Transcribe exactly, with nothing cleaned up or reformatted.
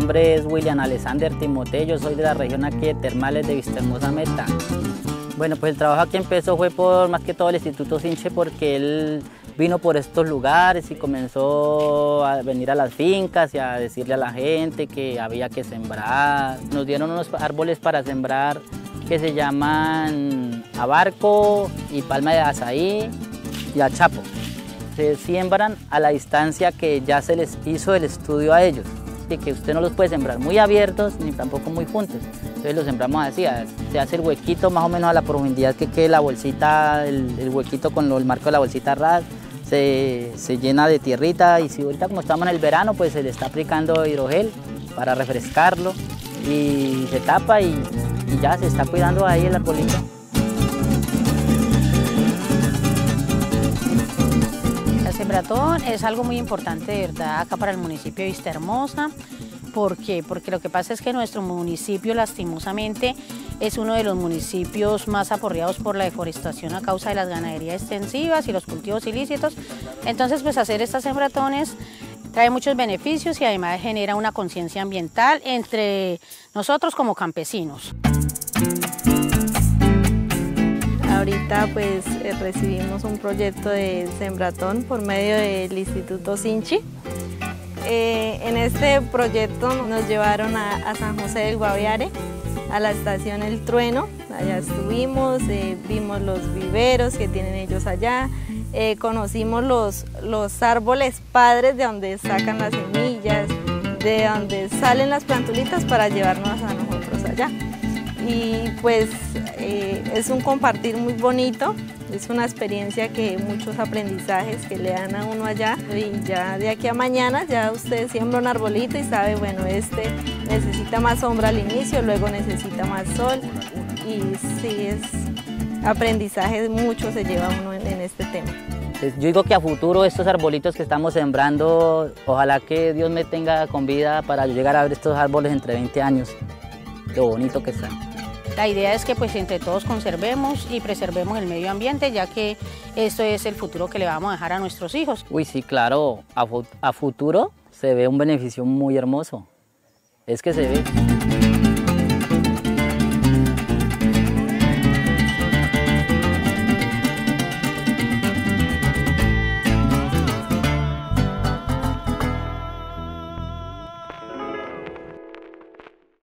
nombre es William Alexander Timoteo, yo soy de la región aquí de Termales de Vistahermosa Meta. Bueno, pues el trabajo aquí empezó fue por más que todo el Instituto Sinche, porque él vino por estos lugares y comenzó a venir a las fincas y a decirle a la gente que había que sembrar. Nos dieron unos árboles para sembrar que se llaman abarco y palma de azaí y achapo. Se siembran a la distancia que ya se les hizo el estudio a ellos, y que usted no los puede sembrar muy abiertos ni tampoco muy juntos. Entonces los sembramos así, se hace el huequito más o menos a la profundidad que quede la bolsita, el, el huequito con lo, el marco de la bolsita ras, se, se llena de tierrita, y si ahorita como estamos en el verano pues se le está aplicando hidrogel para refrescarlo y se tapa y, y ya se está cuidando ahí el arbolito. El sembratón es algo muy importante de verdad acá para el municipio de Vistahermosa. ¿Por qué? Porque lo que pasa es que nuestro municipio lastimosamente es uno de los municipios más aporreados por la deforestación a causa de las ganaderías extensivas y los cultivos ilícitos. Entonces pues hacer estas sembratones trae muchos beneficios y además genera una conciencia ambiental entre nosotros como campesinos. Ahorita pues eh, recibimos un proyecto de sembratón por medio del Instituto Sinchi. Eh, en este proyecto nos llevaron a, a San José del Guaviare, a la estación El Trueno. Allá estuvimos, eh, vimos los viveros que tienen ellos allá, eh, conocimos los, los árboles padres de donde sacan las semillas, de donde salen las plantulitas para llevarnos a nosotros allá. Y pues eh, es un compartir muy bonito, es una experiencia que muchos aprendizajes que le dan a uno allá, y ya de aquí a mañana ya usted siembra un arbolito y sabe, bueno, este necesita más sombra al inicio, luego necesita más sol, y sí es aprendizaje, mucho se lleva uno en, en este tema. Yo digo que a futuro estos arbolitos que estamos sembrando, ojalá que Dios me tenga con vida para llegar a ver estos árboles entre veinte años, lo bonito que están. La idea es que pues entre todos conservemos y preservemos el medio ambiente, ya que esto es el futuro que le vamos a dejar a nuestros hijos. Uy, sí, claro, a, fu a futuro se ve un beneficio muy hermoso, es que se ve.